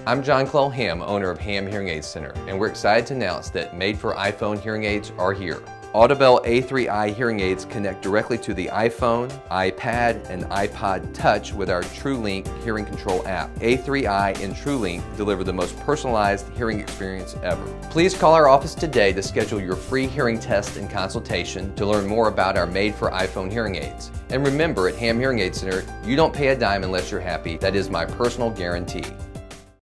I'm John Hamm, owner of Hamm Hearing Aid Center, and we're excited to announce that made for iPhone hearing aids are here. Audible A3i hearing aids connect directly to the iPhone, iPad, and iPod Touch with our TrueLink hearing control app. A3i and TrueLink deliver the most personalized hearing experience ever. Please call our office today to schedule your free hearing test and consultation to learn more about our made for iPhone hearing aids. And remember, at Hamm Hearing Aid Center, you don't pay a dime unless you're happy. That is my personal guarantee.